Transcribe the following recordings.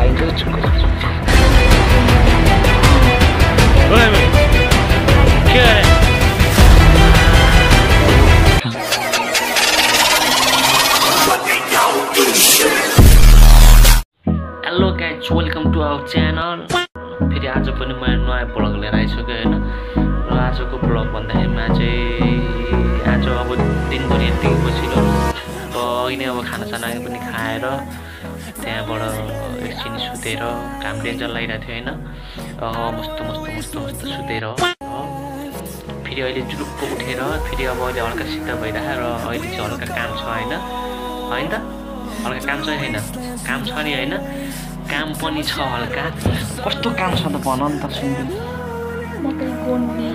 लागिन्छ चुक्को के अरे hello guys welcome to our channel फेरि आज पनि मैले नयाँ ब्लग लिएर आइसकेँ हैन र आजको ब्लग भन्दाखेरिमा चाहिँ आज अब दिनभरि यतिकै बसिरह्यो अघि नै अब खानासाना पनि खाएर त्यहाँबाट एकछिन सुतेर घाम डेन्जर लागिरहेको थियो हैन मस्त सुतेर फेरि अहिले जुरुक्क उठेर फेरि अब अहिले हल्का शीत भइरहेको र अहिले चाहिँ हल्का काम छ हैन हैन त हल्का काम छ हैन काम छ नि हैन काम पनि छ हल्का कस्तो काम छ त भन नि त सुन्नु मकै गोड्ने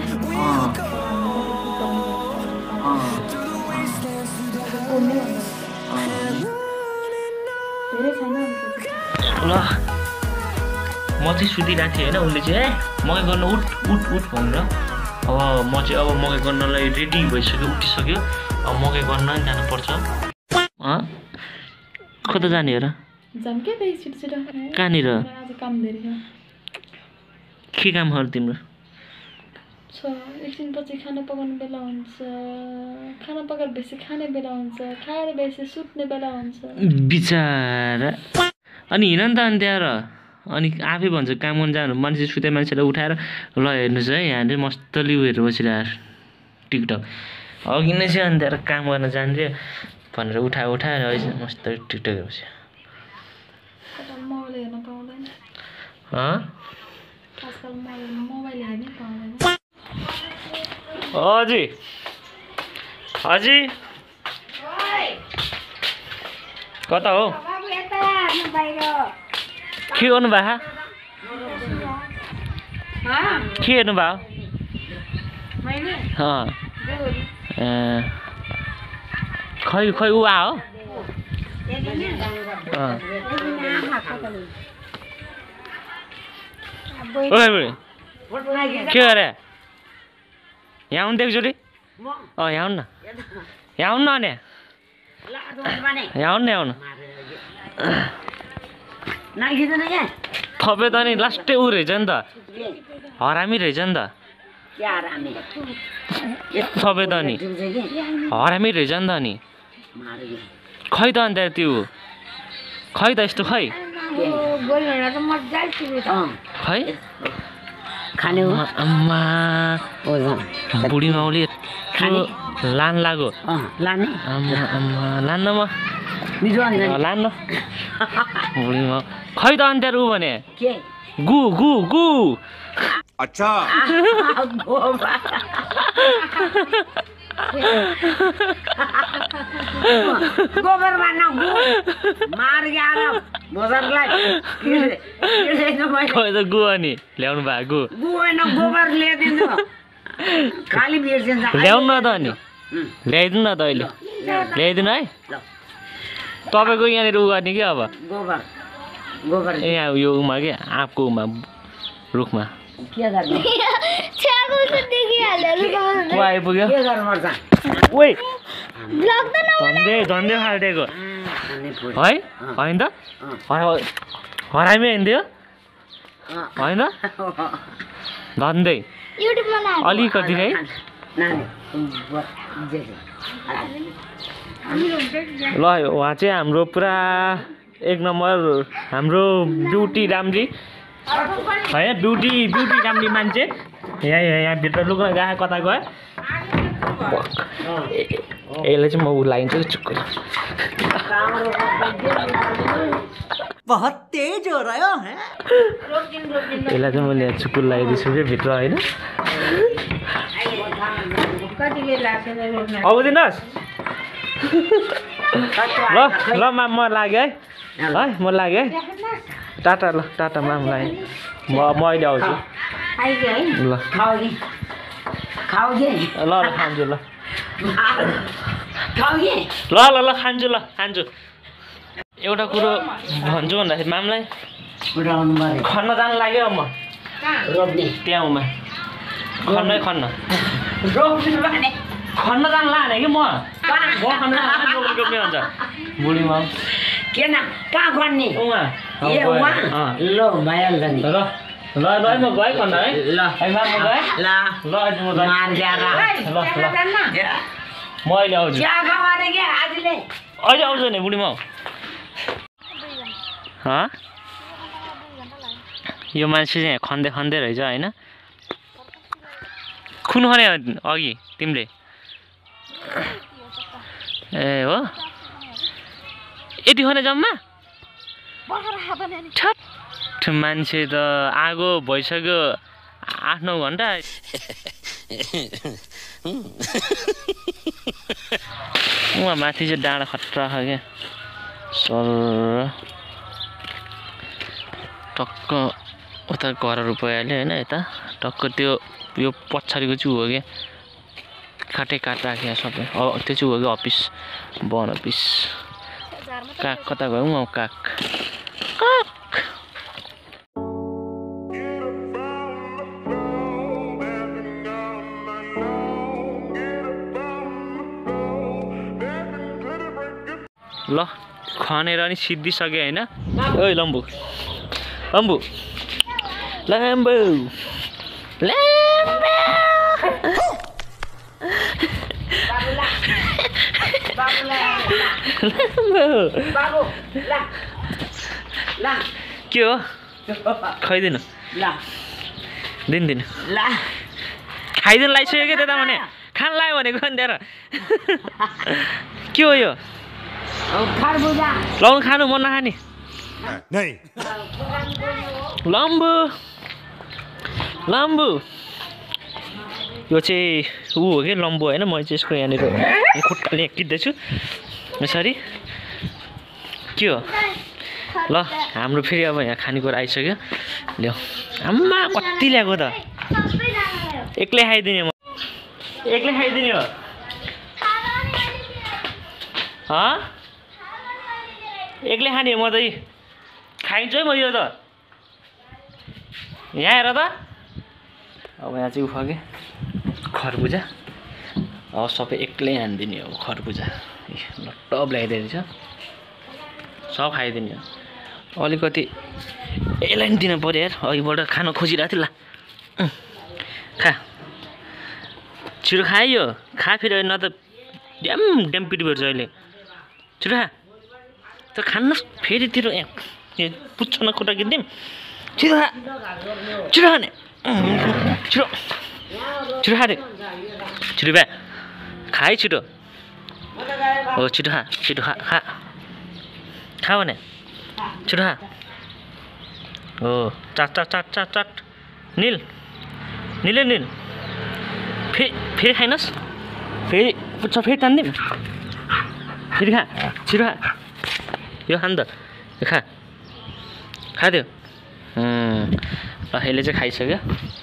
ल म चाहिँ सुतिरहेको थिएँ होइन उसले चाहिँ मकै गर्न उठ भनेर अब म चाहिँ अब मकै गर्नलाई रेडी भइसक्यो उठिसक्यो अब मकै गर्न जानुपर्छ कता जाने हो र कहाँनिर के कामहरू तिम्रो एकछिनपछि खाना पकाउने बेला हुन्छ खाना पकाएर बेसी खाने बेला हुन्छ खाएर बेसी सुत्ने बेला हुन्छ बिचारा अनि हिँड नि त अनि त्यहाँ र अनि आफै भन्छ काम गर्न जानु मान्छे सुते मान्छेलाई उठाएर ल हेर्नुहोस् है यहाँले मस्तले उयोहरू बसिरहेको टिकटक अघि नै चाहिँ अनि त्यहाँ काम गर्न जान्थ्यो भनेर उठाएर अहिले मस्त टिकटक बस्यो मोबाइल हेर्न पाउँदैन आजकल मोबाइल हेर्नै पाउँदैन हजुर कता हो के गर्नु भयो के हेर्नु भयो खै ऊ आ हो के गरे यहाँ आउनु एकचोटि यहाँ आउनु न यहाँ आउनु न अनि यहाँ आउनु न आउनु तपाईँ त नि लास्टै ऊ रहेछ नि त हरामी रहेछ नि त तपाईँ त नि हरामी रहेछ नि त नि खै त अन्त त्यो खै त यस्तो खै खै आम्मा बुढी माउले लान लाग्यो लान्न म लान्न बुढी माउ खै त अन्त ऊ भने गु अच्छा गोबर मार्न गु मार यार बजारलाई खै त गु अनि ल्याउनु भएको गु हैन गोबर ल्याइदिन्छु खाली बिर्सिन्छ ल्याउनु न त अनि ल्याइदिनु न त अहिले ल्याइदिनु है तपाईँको यहाँनिर उ गर्ने कि अब गोबर यहाँ यो उमा के आँपको उमा रुखमा के गर्ने आइपुग्यो ओइ झन्डै फाल्टेको है होइन त हरामी हिँड्यो होइन धन्दै अलिकति है ल उहाँ चाहिँ हाम्रो पुरा एक नम्बर हाम्रो ब्युटी राम्री है ब्युटी राम्री मान्छे यहाँभित्र लुक्न गए कता गयो यसलाई चाहिँ म ऊ लागिन्छ चुक्क बहुत तेज हो रहा है यसलाई चाहिँ मैले चुक्कुल लगाइदिन्छु कि भित्र होइन अब दिनुहोस् ल म लागेँ है म लागेँ है टाटा ल टाटा माम लागेँ म अहिले आउँछु ल ल खान्छु ल खान्छु एउटा कुरो भन्छु भन्दाखेरि मामलाई खन्न जानु लाग्यो म त्यहाँमा खन्न खन्न जानु लाग्ने कि म खन्न रोप्ने हुन्छ बुढी माउ के न कहाँ खन्ने उहाँ ए वा ल भइहाल्छ नि ल ल ल म गए भन्दा है ल है म गए ल ल आज म गए मार गएर ल म अहिले आउँछु चिया खावारे के आजले अहिले आउँछु नि बुढी म यो मान्छे चाहिँ खन्दै खन्दै रहेछ होइन खुन खने अघि तिमीले ए हो यति खने जम्मा ठट मान्छे त आगो भइसक्यो 8-9 घन्टा उहाँ माथि चाहिँ डाँडा खतरा छ क्या सर टक्क उता घरहरू भइहाल्यो होइन यता टक्क त्यो यो पछाडिको चाहिँ हो क्या काटै काट राख्यो सबै त्यो चाहिँ हो क्या अफिस वन अफिस काग कता गयो उहाँ काग काग ल खनेर नि सिद्धिसक्यो होइन ओइ लम्बु लम्बु लम्बु के हो खाइदिनु दिनु खाइदिनु लाइसक्यो क्या त्यता भने खान लाग्यो भनेको नि त्यहाँ के हो यो लाउनु खानु मन नखाने लम्बु लम्बु यो चाहिँ ऊ हो कि लम्बु होइन मैले चाहिँ यसको यहाँनिर खुट्टाले किन्दैछु यसरी के हो ल हाम्रो फेरि अब यहाँ खानेकुरा आइसक्यो ल्याऊ आम्मा कति ल्याएको त एक्लै खाइदिने म एक्लै खाइदिने हो एक्लै खाने म त खाइन्छु है म यो त यहाँ हेर त अब यहाँ चाहिँ उफा के खरबुजा अब सबै एक्लै हानिदिने हो खरबुजा टप ल्याइदिएको छ सब खाइदिने हो अलिकति यसलाई नि दिन पऱ्यो यार अघिबाट खान खोजिरहेको थियो ल खा छिटो खायो खा फेरि न त ड्याम पिटी भेट्छ अहिले छिटो खा त खानुहोस् फेरि तेरो पुच्छ न खुट्टा किनिदिउँ छिटो खा छिटो खाने छिटो छिटो खा छिटो भ्या खा है छिटो हो छिटो खा खा खा भने छिटो खा हो चाट चाट चाट चाट चाट निल फेरि खाइनुहोस् फेरि पुच्छ फेरि तान्दिउँ फेरि खा छिटो खा यो खानु त यो खादियो ल यसले चाहिँ खाइसक्यो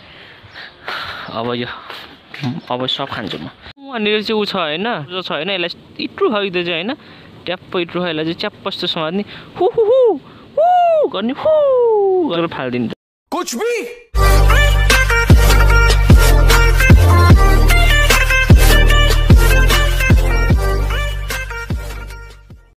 अब सब खान्छु म वहाँनिर चाहिँ ऊ छ होइन जो छ होइन यसलाई इट्रु खाइदियो चाहिँ होइन ट्याप्प इट्रु यसलाई चाहिँ च्याप्प जस्तो समात्ने हु हु हु गर्ने हु गरेर फालिदिन्छ